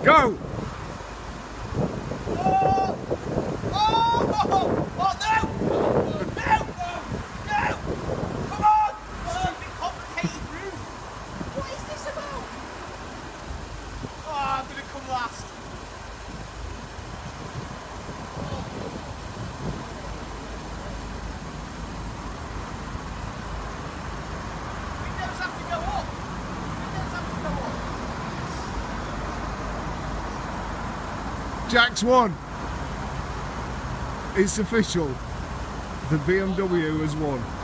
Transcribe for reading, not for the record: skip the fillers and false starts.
Go! Oh! Oh! Oh no! No! No! Come on! Stupid complicated roof! What is this about? Oh, I'm gonna come last. Windows have to go up. Windows have to go up. Jack's won. It's official. The BMW has won.